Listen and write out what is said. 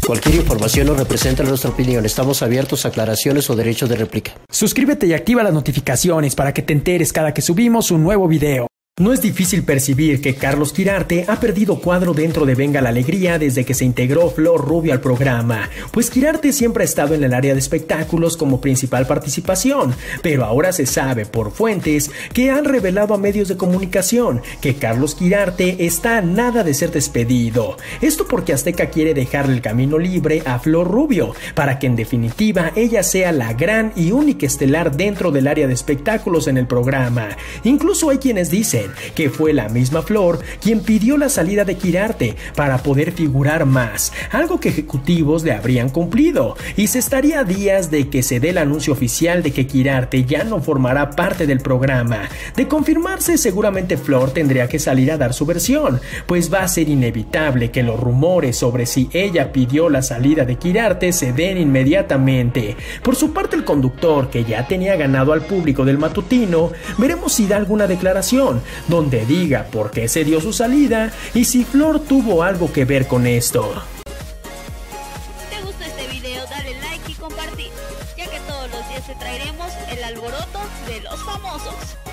Cualquier información no representa nuestra opinión. Estamos abiertos a aclaraciones o derechos de réplica. Suscríbete y activa las notificaciones para que te enteres cada que subimos un nuevo video. No es difícil percibir que Carlos Quirarte ha perdido cuadro dentro de Venga la Alegría desde que se integró Flor Rubio al programa, pues Quirarte siempre ha estado en el área de espectáculos como principal participación, pero ahora se sabe por fuentes que han revelado a medios de comunicación que Carlos Quirarte está a nada de ser despedido. Esto porque Azteca quiere dejarle el camino libre a Flor Rubio, para que en definitiva ella sea la gran y única estelar dentro del área de espectáculos en el programa. Incluso hay quienes dicen que fue la misma Flor quien pidió la salida de Quirarte para poder figurar más, algo que ejecutivos le habrían cumplido, y se estaría a días de que se dé el anuncio oficial de que Quirarte ya no formará parte del programa. De confirmarse, seguramente Flor tendría que salir a dar su versión, pues va a ser inevitable que los rumores sobre si ella pidió la salida de Quirarte se den inmediatamente. Por su parte, el conductor, que ya tenía ganado al público del matutino, veremos si da alguna declaración donde diga por qué se dio su salida y si Flor tuvo algo que ver con esto. ¿Te gustó este video? Dale like y compartir, ya que todos los días te traeremos el alboroto de los famosos.